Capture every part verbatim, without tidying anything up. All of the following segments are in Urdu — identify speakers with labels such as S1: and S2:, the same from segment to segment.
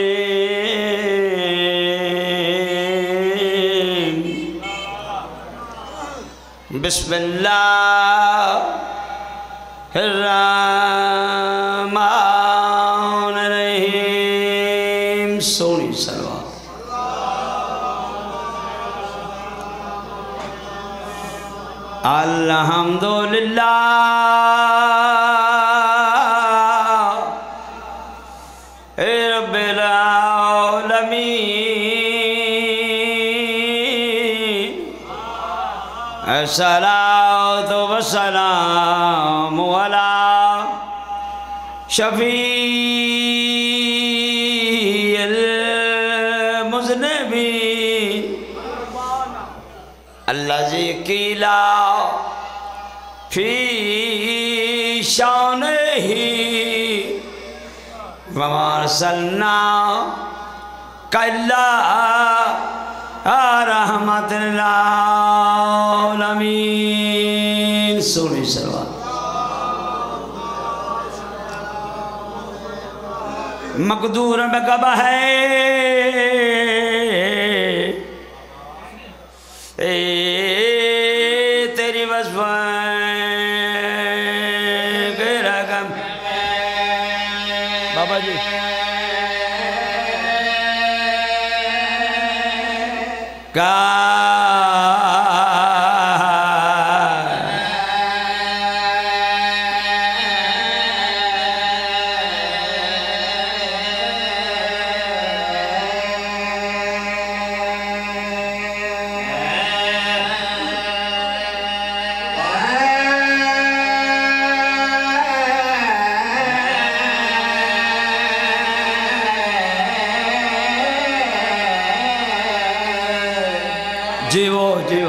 S1: الرحیم بسم اللہ الرحمن الرحیم سونی سلوات الحمدللہ رب العالمین الصلاۃ والسلام علی شفیع المذنبین الذی قیل فی شانہ وما ارسلناک الا رحمۃ للعالمین سونی سلوات مقدور میں کب ہے اے تیری وصفیں گرہ کم بابا جی کا جیو جیو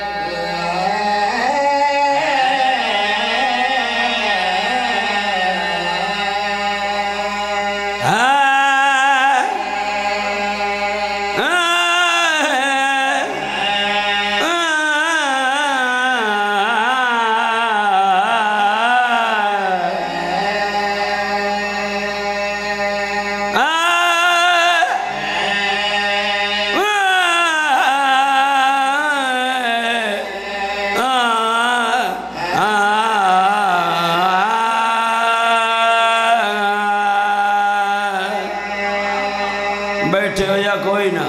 S1: بیٹھے ہو یا کوئی نہ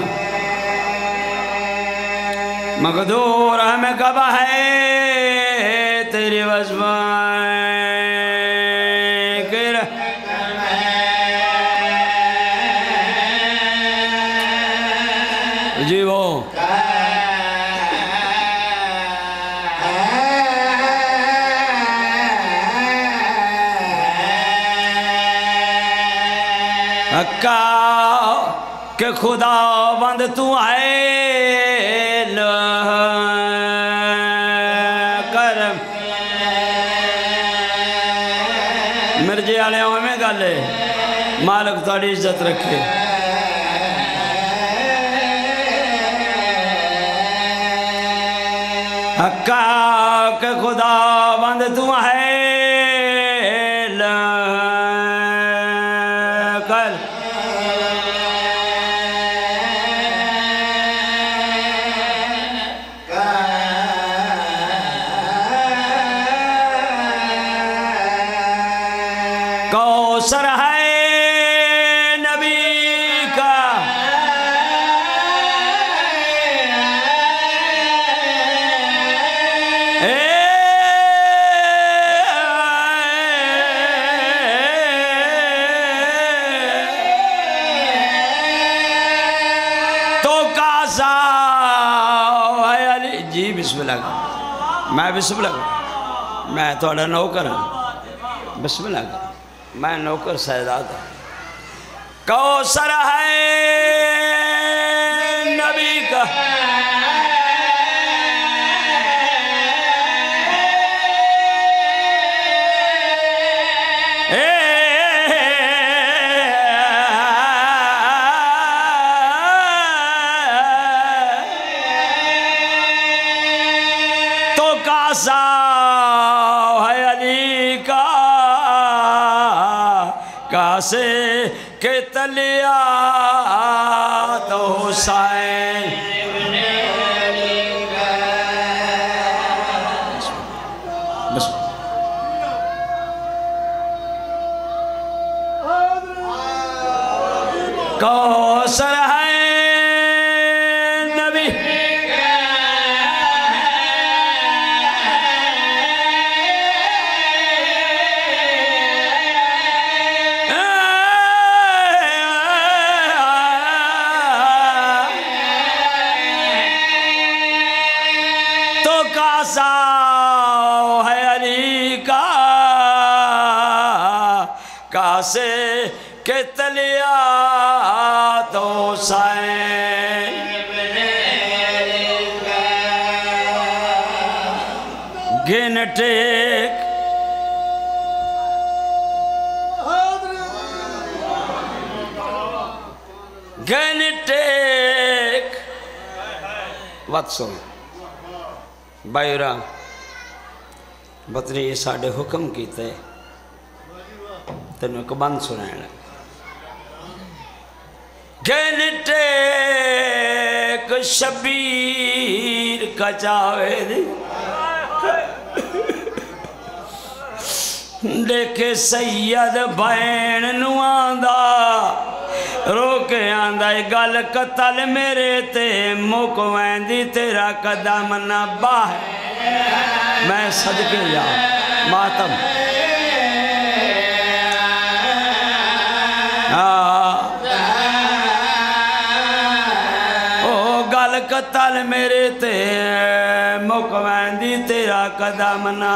S1: مقدور ہمیں کب ہے تیری وصفیں گرہ جی وہ حقا کہ خدا بند تو ہے کرم مرجے آلے ہوئے میں گالے مالک تھوڑی عزت رکھے حقا کہ خدا بند تو ہے کر کوثر ہے نبی کا تو کاسا ہے علی جی بسم اللہ میں بسم اللہ میں تھوڑا نوکر ہوں بسم اللہ میں نوکر سیداد ہوں کوثر ہے نبی کا تو کاسا ہے علی کا کاسے کہ تلیا تو حسین بس کوثر ہے نبی تو کاسا ہے علی کا کاسے کہ تلیا تو حسین گن ٹیک گن ٹیک وات سن بائیرہ بطری ساڑھے حکم کیتے تینوں ایک بند سنائیں گن ٹیک شبیر کا چاوے دی دیکھے سید بین نواندا روکے آندہ گل قتل میرے تے مکوین دی تیرا قدم نہ باہ میں صدقے جا ماتم او گل قتل میرے تے مکوین دی تیرا قدم نہ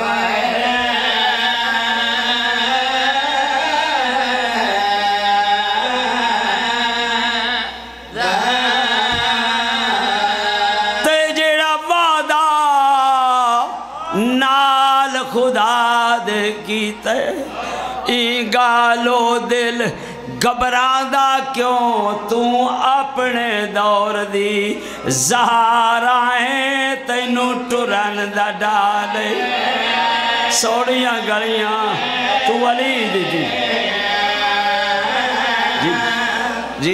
S1: خدا دے کیتے ای گالو دل گھبراندہ کیوں تو اپنے دور دی زہارائیں تینوں ٹرن دا ڈالے سوڑیاں گلیاں تو علی دی جی جی جی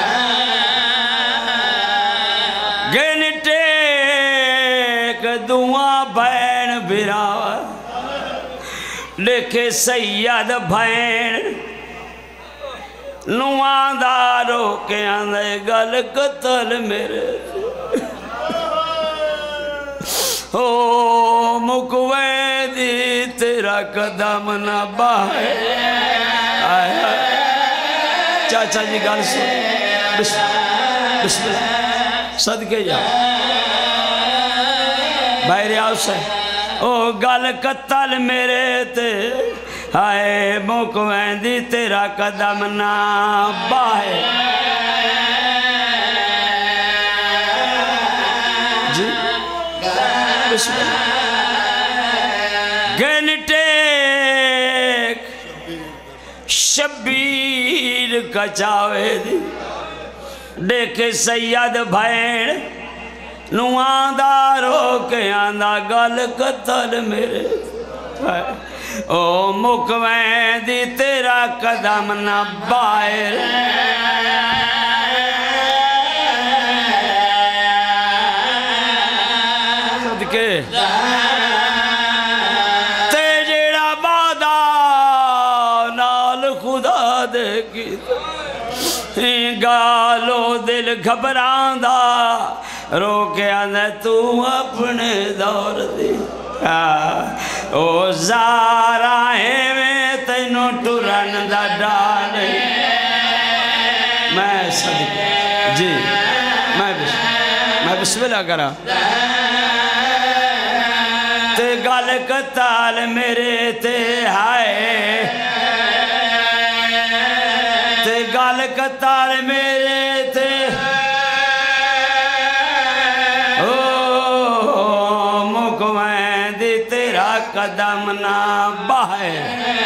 S1: گن ٹیک دعا بین بھراوا لکھے سید بھین نوان دارو کے آندھے گل قتل میرے او مکوے دی تیرا قدم نہ باہے چاچا جی گل سن بسم اللہ صدقے جا بھائی ریاض سے او گل قتل میرے تے ہائے مکوین دی تیرا قدم نہ باہے جی بسم اللہ گن ٹیک شبیر کا چاوے دی دیکھے سید بھین نوان دارو کے آندہ گل قتل میرے او مکوین دی تیرا قدم نہ باہر صدقے تے جیڑا بادہ نال خدا دے کی گالو دل گھبراندہ روکے آنے تو اپنے دور دی او زارائیں میں تینوں ٹرن دا ڈالے میں صدقے جی میں بسم اللہ کرا تے گل قتال میرے تے ہائے تے گل قتال میرے تے قدم نہ باہے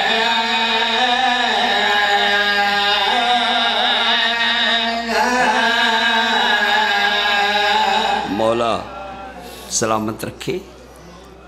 S1: مولا سلامت رکھی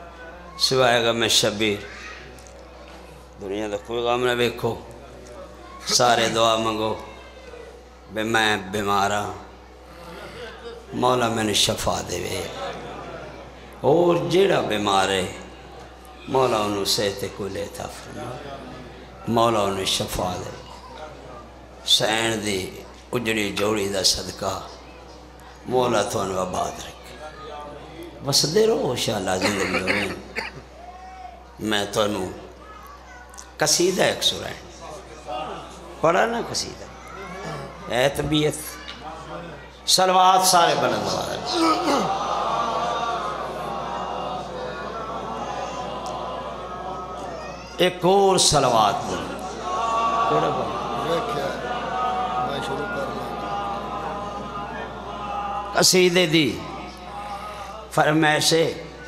S1: سوائے غم شبیر دنیا دا کوئی غم نہ بیکھو سارے دعا منگو بے میں بیمارا مولا میں نے شفا دے وے اور جیڑا بیمار ہے مولا انہوں صحت کو لیتا فرما مولا انہوں شفا دے سین دی اجڑی جوڑی دا صدقہ مولا تو انہوں آباد رکھے بس دے رہو شاءاللہ زندگی ہوئیں میں تو انہوں قصیدہ ایک سرائیں پڑھا نا قصیدہ اے طبیعت صلوات سارے بلند والے ایک اور صلوات بلند قصیدے دی فرمائشے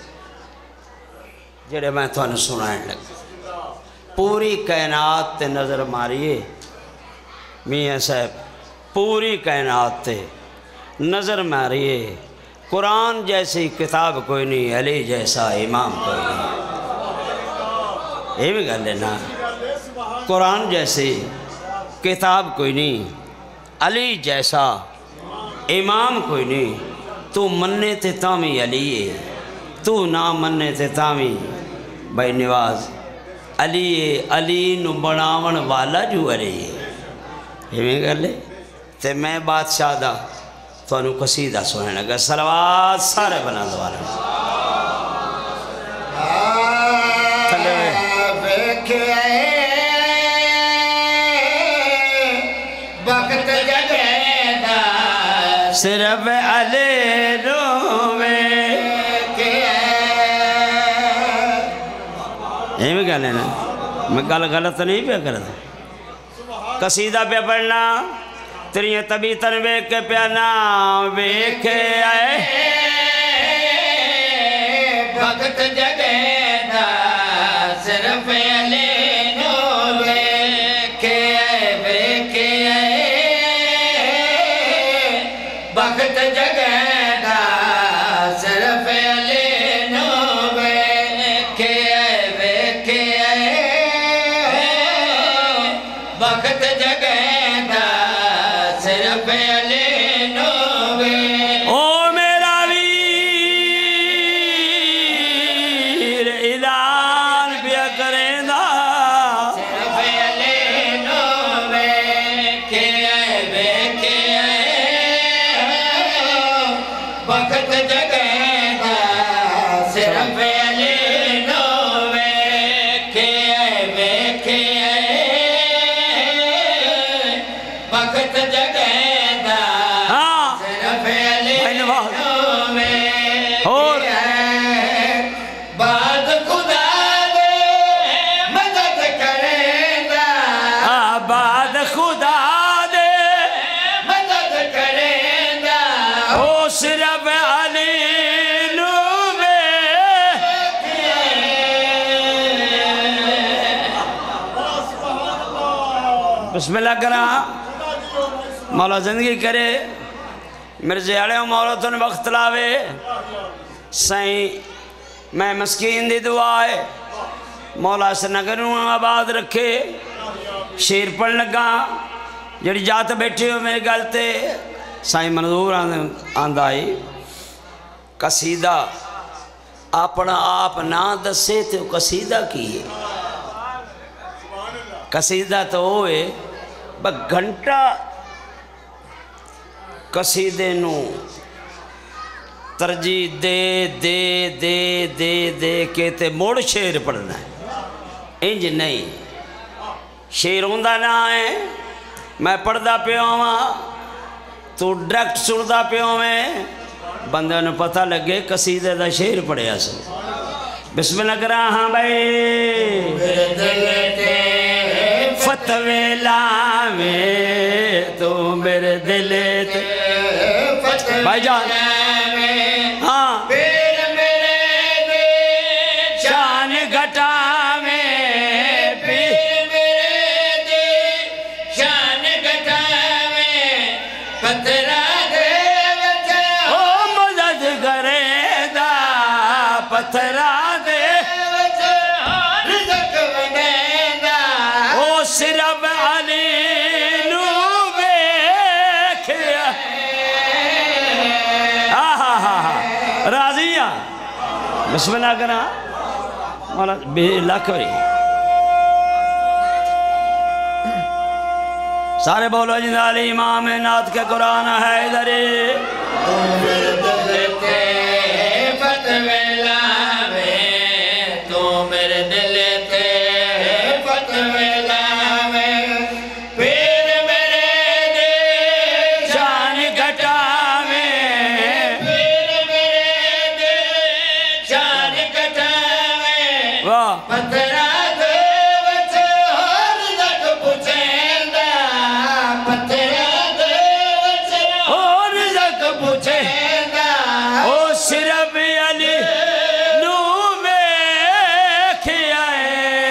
S1: جڑے میں تو انہوں سنائیں لگا پوری کائنات تے نظر ماریے میاں صاحب پوری کائنات تے نظر ماریے قرآن جیسی کتاب کوئی نہیں علی جیسا امام کوئی نہیں یہ بھی گل ہے نا قرآن جیسی کتاب کوئی نہیں علی جیسا امام کوئی نہیں تو مننے تے تامی علی ہے تو نہ مننے تے تامی بھائی نواز علی علی نو بناون والا جو علی ہے یہ میں کر لے تے میں بادشاہ دا تو انہوں قصیدہ سونے لگا صلوات سارے بنا دوارا
S2: وقت جگہ
S1: صرف علی روے یہ بھی گل ہے نا میں گل غلط نہیں پہ کرتا قصیدہ پہ پڑھنا تیری طبیعتن ویک کے پیانا ویک آئے
S2: وقت جگہ دا صرف علی نو ویک آئے ویک آئے وقت جگہ دا صرف علی نو ویک آئے ویک آئے وقت جگہ دا صرف علی نو ویک
S1: او میرا ویر اعلان پیا کریں دا
S2: صرف علی نو ویک آئے ویک آئے وقت جگہ دا صرف علی نو ویک آئے ویک آئے وقت جگہ دا
S1: ہاں
S2: صرف علی
S1: بھائی نواز
S2: نو ویک
S1: اور
S2: آئے بعد خدا دے مدد کریں دا
S1: آباد خدا دے
S2: مدد کریں دا
S1: او صرف علی نوے بسم اللہ کرا مولا زندگی کرے مرزے اڑے و مولا تن وقت لاوے سائیں میں مسکین دی دعا ہے مولا سے نگروں آباد رکھے شیر پڑھ لگا جڑی جات بیٹھے ہو میرے گلتے سائیں منظور آندائی قصیدہ اپنا آپ نہ دسے تو قصیدہ کیے قصیدہ تو ہوئے بس گھنٹہ قصیدے نو ترجیح دے دے دے دے دے کے تے موڑ شیر پڑھنا ہے انج نہیں شیر ہوندہ نہ ہے میں پڑھدا پیوں ہاں تو ڈریکٹ سڑدا پیوں میں بندے نے پتہ لگے قصیدے دا شیر پڑھیا سو بسم اللہ کرا ہاں بھائی
S2: میرے دل تے
S1: فتوے لاویں تو میرے دل تے بھائی جان ہاں
S2: پھر میرے دل
S1: شان گھٹاویں
S2: پھر میرے دل شان گھٹاویں پتھرا دے وچھے
S1: او مدد کرے دا پتھرا دے
S2: وچھے رزق وڈے دا
S1: او صرف علی دنیا بسم اللہ کرنا مولا بے لاکھ بری سارے بولو جنالی امام نات کے قرآن ہے ادھر
S2: تو میرے دل تے فتوے لاوے تو میرے دل تے فتوے لاوے پھر میرے دل
S1: شان گھٹاوے
S2: پھر میرے دل شان گھٹاوے
S1: واہ
S2: پتھرا دے وچ ہر دک پچھیندا پتھرا دے وچ
S1: اور زک پوچھے
S2: پچھیندا
S1: او صرف علی نو میں کھیائے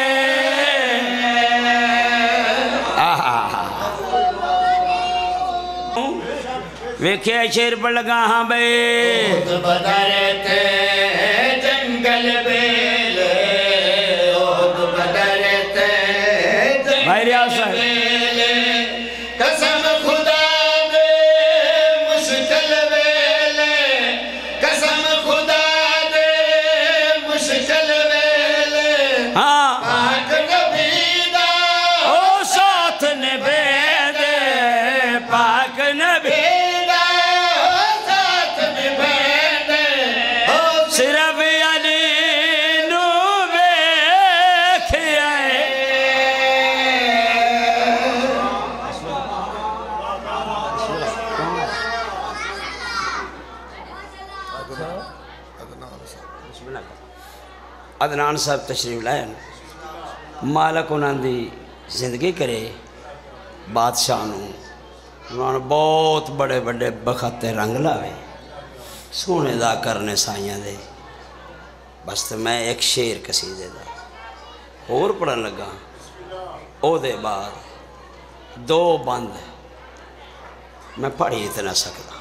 S1: ویکھے شیر پر لگا ہاں بے
S2: خود بدر تے جنگل بیلے خود بدر تے
S1: بھائی ریاض
S2: جنگل
S1: صاحب
S2: بیلے قسم خدا دے مشکل ویلے قسم خدا دے مشکل ویلے
S1: ہاں
S2: پاک نبی دا
S1: او ساتھ نبے دے پاک نبی
S2: دا ساتھ نبھے دے او
S1: صرف علی نو میں کھیائے عدنان صاحب تشریف لائے مالک انہاں دی زندگی کرے بادشاہ نو انہوں نے بہت بڑے بڑے بختے رنگ لاوے سونے دا کرنے سائیاں دے بس تو میں ایک شیر قصیدے دا اور پڑھن لگا او دے بعد دو بند میں پڑھی اتنا سکتا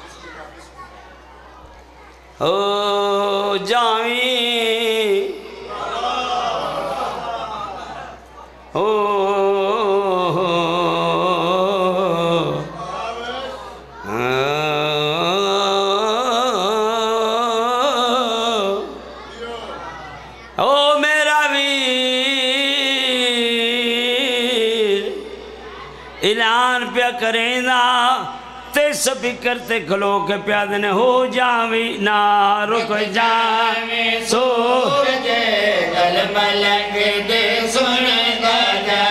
S1: او جاویں او او میرا ویر اعلان پیا کریں نا تے سبھی کرتے کھلو کے پیادے نے ہو جاویں نہ رک جاویں سو
S2: سورج گل ملنگ دے سن دا جا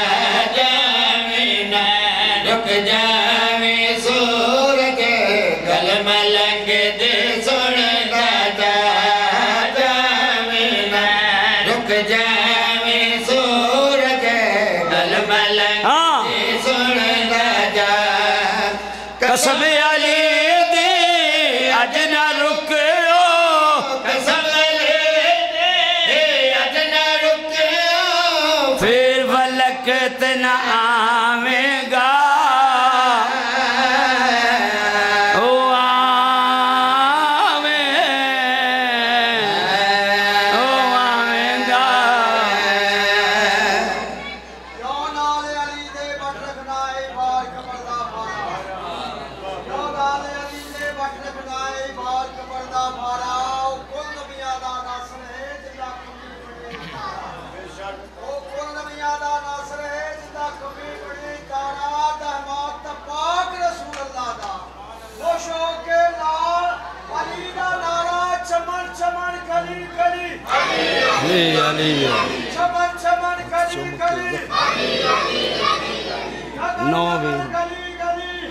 S2: جاویں نہ رک جاویں سورج گل ملنگ دے سن دا جا جاویں نہ رک جاویں سورج گل ملنگ
S1: ہاں
S2: دے سن دا جا
S1: قسم علی دی اج نہ رکو
S2: قسم لے دے اج نہ رکو
S1: پھر وقت نہ آویں گا او آویں او آویں گا
S3: کیوں نال علی دے بٹ رکھنا اے بار قبر دا پارا کیوں نال علی دے بٹ رکھنا اے بار قبر دا پارا او کل نبیاں دا ناصر ہے جدا کمی بڑی تارا او کل نبیاں دا ناصر ہے جدا کمی بڑی تارا دہمات دا پاک رسول اللہ دا وہ شوق کے لال علی دا نعرہ چمن چمن گلی گلی
S1: علی علی
S3: چمن چمن گلی گلی
S1: نو بھی
S3: گلی گلی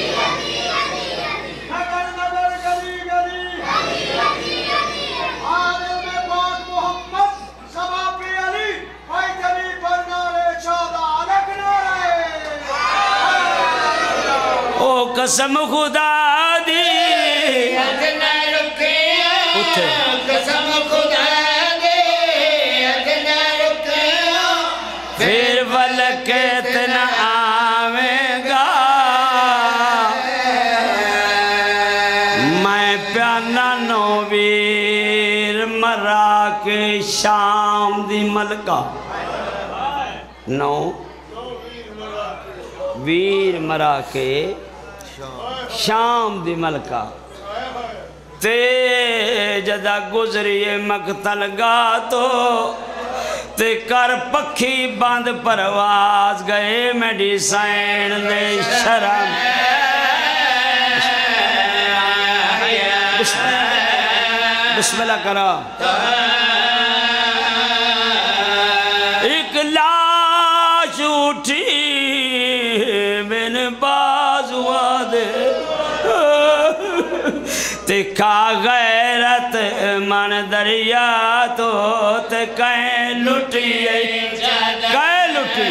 S3: نگر نگر گلی گلی آنے میں پاک محمد سبا پی علی بھائی جلی پر نارے چادہ لگنا رہے
S1: او قسم خدا دی
S2: اج نہ رکے
S1: اٹھے
S2: قسم خدا دے اج نہ رکے
S1: پھر وقت نہ آویں گا میں پیانا نو ویر مرا کے شام دی ملکہ نو ویر مرا کے شام دی ملکہ تے جدا گزریے مقتل گاہ تو تے کر پکھی بند پرواز گئے میڈیسائن دے شرم بسم اللہ کرا ایک لاش اٹھی بن بازوا دے تے کھا غیرت من دریا تو تے کہیں لٹی کہیں لٹی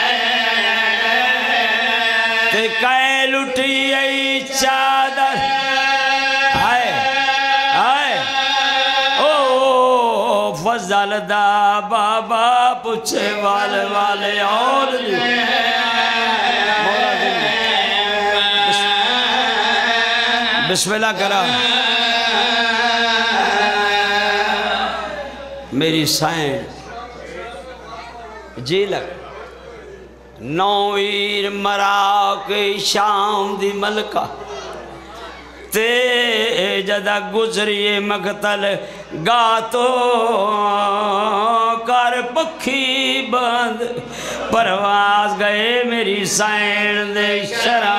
S1: تے کہیں لٹی ای چادر آئے آئے او فضل دا بابا پوچھے والے والے اور بسم اللہ کرا میری سائن جی لگ نویر مراک شام دی ملکہ تے جدہ گزریے مقتل گاہ تو کر پکھی بند پرواز گئے میری سائن دے شرم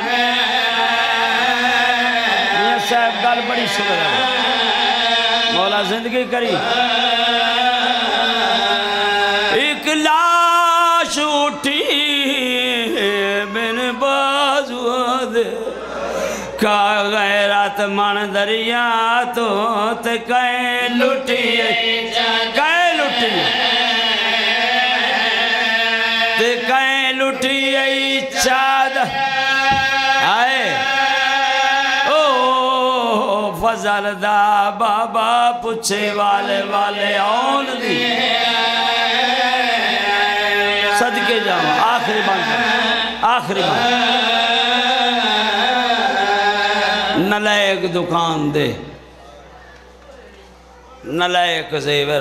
S1: صاحب گل بڑی شکر ہے مولا زندگی کری ایک لاش اٹھی بن بازوا دے کا غیرت من دریا تو تے کہیں لٹی کہیں لٹی تے کہیں لٹی ای چادر آئے فضل دا بابا پوچھے والے والے آن دی صدقے جاؤں آخری بند آخری بند نلائق دکان دے نلائق زیور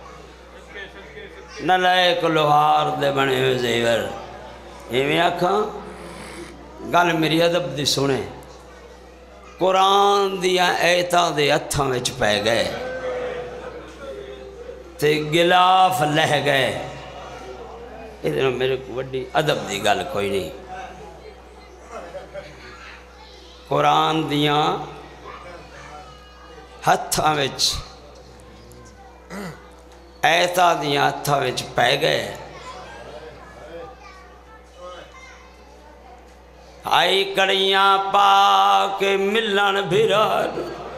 S1: نلائق لوہار دے بنے ہوئے زیور یہ میں آکھاں گل میری ادب دی سنے قرآن دیا ایتاں دے ہتھاں وچ پے گئے تے گلاف لہ گئے ادھر میرے کو وڈی ادب دی گل کوئی نہیں قرآن دیا ہتھاں وچ ایتاں دیا ہتھاں وچ پے گئے آئی کڑیاں پاک ملن بھران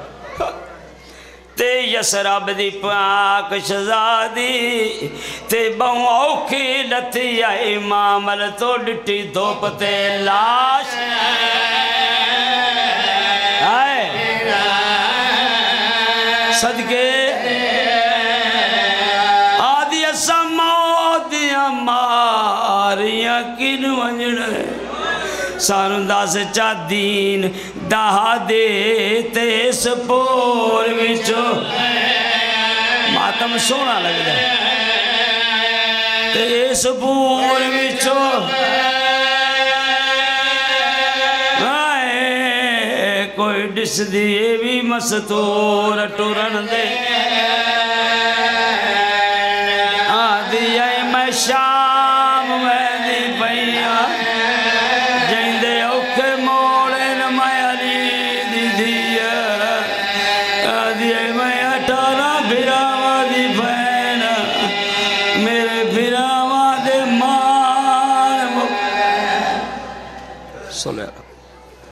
S1: تے یسرب دی پاک شہزادی تے بہوں اوکھی لتی آئی معامل تو ڈٹی دھوپ تے لاش آئے صدقے آدھی سماؤ دیا ماریاں کن ونجنے سانو سے چا دین دہا دے تے سپور وچو ماتم سونا لگ دے تے سپور وچو آئے کوئی ڈس دیئے بھی مستور ٹورن دے آدھی آئی میں شام میں دی پہیا صلی اللہ